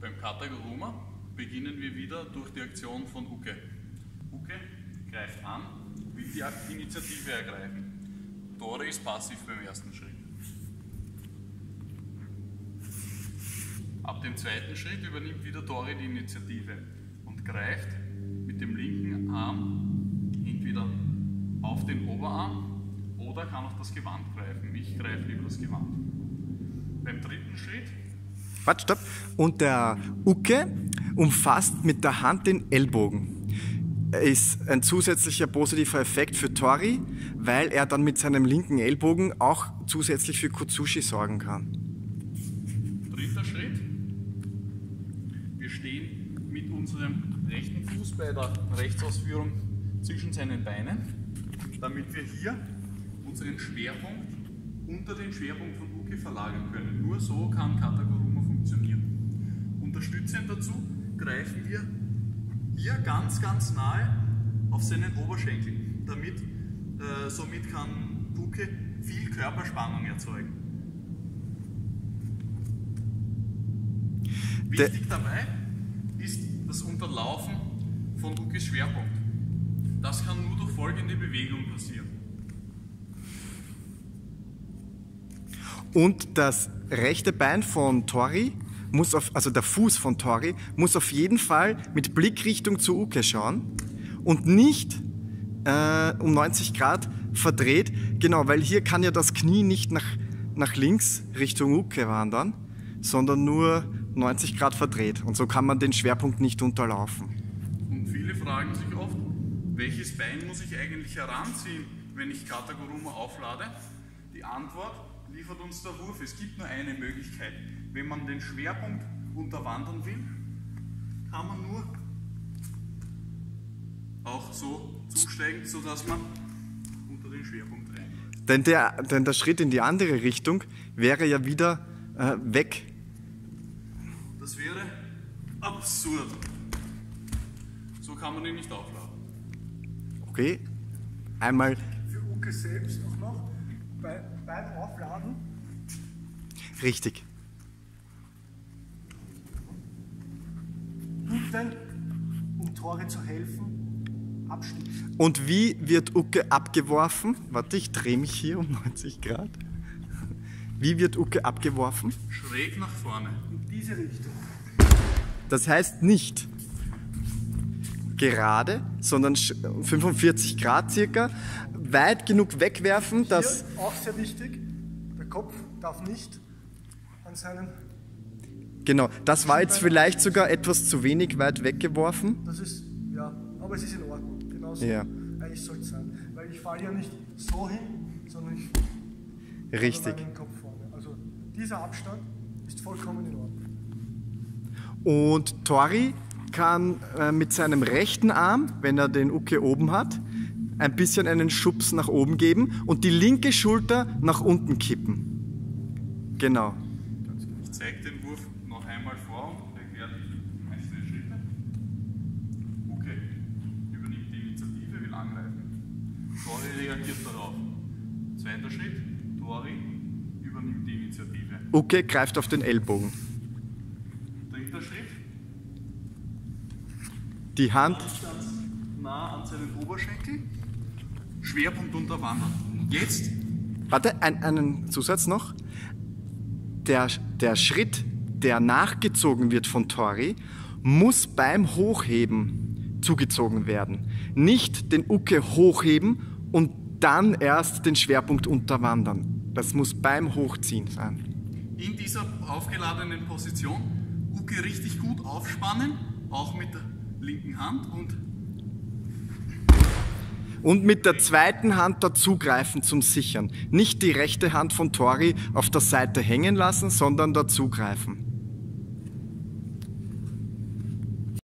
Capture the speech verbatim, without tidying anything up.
Beim Kata Guruma beginnen wir wieder durch die Aktion von Uke. Uke greift an, will die Initiative ergreifen. Tori ist passiv beim ersten Schritt. Ab dem zweiten Schritt übernimmt wieder Tori die Initiative und greift mit dem linken Arm entweder auf den Oberarm oder kann auch das Gewand greifen. Ich greife lieber das Gewand. Beim dritten Schritt. Warte, stopp. Und der Uke umfasst mit der Hand den Ellbogen. Ist ein zusätzlicher positiver Effekt für Tori, weil er dann mit seinem linken Ellbogen auch zusätzlich für Kotsushi sorgen kann. Dritter Schritt. Wir stehen mit unserem rechten Fuß bei der Rechtsausführung zwischen seinen Beinen, damit wir hier unseren Schwerpunkt unter den Schwerpunkt von Uke verlagern können. Nur so kann Kata Guruma funktionieren. Unterstützend dazu greifen wir hier ganz, ganz nahe auf seinen Oberschenkel. Damit, äh, somit kann Uke viel Körperspannung erzeugen. Wichtig dabei ist das Unterlaufen von Ukes Schwerpunkt. Das kann nur durch folgende Bewegung passieren. Und das rechte Bein von Tori muss auf, also der Fuß von Tori muss auf jeden Fall mit Blickrichtung zu Uke schauen und nicht äh, um neunzig Grad verdreht. Genau, weil hier kann ja das Knie nicht nach, nach links Richtung Uke wandern, sondern nur neunzig Grad verdreht. Und so kann man den Schwerpunkt nicht unterlaufen. Und viele fragen sich oft, welches Bein muss ich eigentlich heranziehen, wenn ich Kata Guruma auflade? Die Antwort liefert uns der Wurf. Es gibt nur eine Möglichkeit. Wenn man den Schwerpunkt unterwandern will, kann man nur auch so zusteigen, sodass man unter den Schwerpunkt reinläuft. Denn der, denn der Schritt in die andere Richtung wäre ja wieder äh, weg. Das wäre absurd. So kann man ihn nicht aufladen. Okay, einmal. Für Uke selbst auch noch bei, beim Aufladen. Richtig. Hinten, um Tori zu helfen, abschließen. Und wie wird Uke abgeworfen? Warte, ich drehe mich hier um neunzig Grad. Wie wird Uke abgeworfen? Schräg nach vorne. In diese Richtung. Das heißt nicht gerade, sondern fünfundvierzig Grad circa, weit genug wegwerfen, dass... Hier auch sehr wichtig, der Kopf darf nicht an seinen... Genau, das war jetzt vielleicht sogar etwas zu wenig weit weggeworfen. Das ist, ja, aber es ist in Ordnung, genauso Ja. eigentlich soll es sein. Weil ich falle ja nicht so hin, sondern ich Richtig. falle meinen Kopf vorne. Also dieser Abstand ist vollkommen in Ordnung. Und Tori kann äh, mit seinem rechten Arm, wenn er den Uke oben hat, ein bisschen einen Schubs nach oben geben und die linke Schulter nach unten kippen. Genau. Ich zeige den Wurf noch einmal vor und erkläre die einzelnen Schritte. Uke übernimmt die Initiative, will angreifen. Tori reagiert darauf. Zweiter Schritt, Tori übernimmt die Initiative. Uke greift auf den Ellbogen. Dritter Schritt, Die Hand. ganz, ganz nah an seinen Oberschenkel, Schwerpunkt unterwandern. Jetzt Warte, ein, einen Zusatz noch. Der, der Schritt, der nachgezogen wird von Tori, muss beim Hochheben zugezogen werden. Nicht den Uke hochheben und dann erst den Schwerpunkt unterwandern. Das muss beim Hochziehen sein. in dieser aufgeladenen Position Uke richtig gut aufspannen, auch mit der linken Hand und Und mit der zweiten Hand dazugreifen zum Sichern. Nicht die rechte Hand von Tori auf der Seite hängen lassen, sondern dazugreifen.